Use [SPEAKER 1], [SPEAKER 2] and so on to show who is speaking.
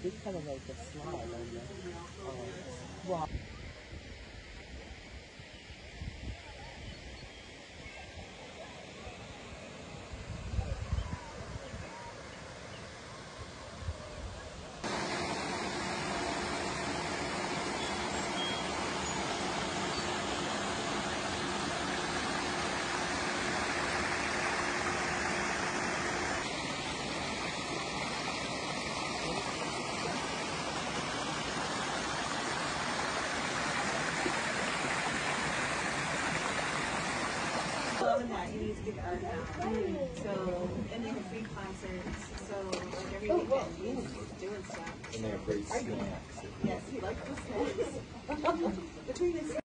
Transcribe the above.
[SPEAKER 1] It's kind of like a slide on the rock.
[SPEAKER 2] That you need to get the art down. So, and then free concerts. So, like every weekend, he's doing stuff.
[SPEAKER 3] And they have great snacks.
[SPEAKER 2] Yes, he likes the snacks. Between his